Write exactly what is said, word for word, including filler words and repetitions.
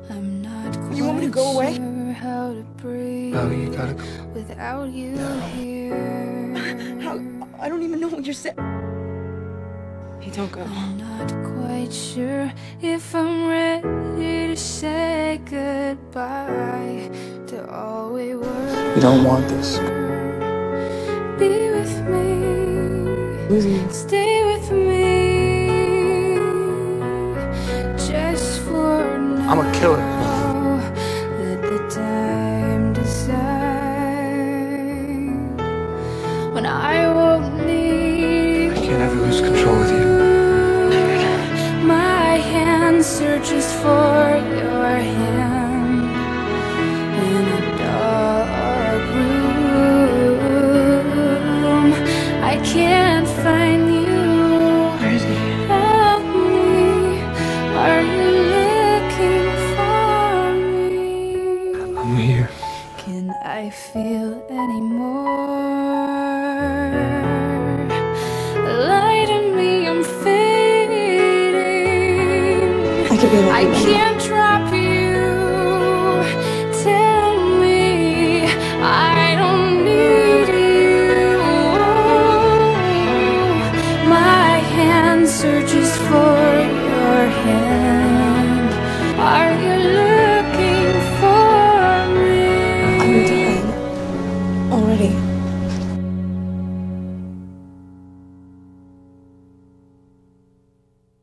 I'm not quite You want me to go away? sure how to breathe Oh, you gotta go. without you No. here. How? I don't even know what you're saying. Hey, don't go. I'm not quite sure if I'm ready to say goodbye to all we were. You don't want this. Be with me. Lizzie. Stay with me. Just for now. I'm a killer. Let the time decide when I won't need. I can't ever lose control with you. My hand searches for your hand in a dark room. I can't find you. Where is he? Help me. Are you looking for me? I'm here. Can I feel anymore? Lie to me, I'm fading. I could be like I you. can't